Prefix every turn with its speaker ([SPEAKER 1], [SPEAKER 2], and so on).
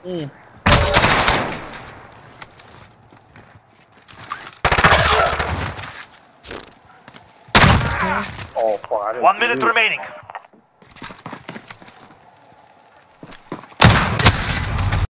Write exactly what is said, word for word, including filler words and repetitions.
[SPEAKER 1] Mm.
[SPEAKER 2] ออกขวาเดี๋ยว
[SPEAKER 3] One minute remaining.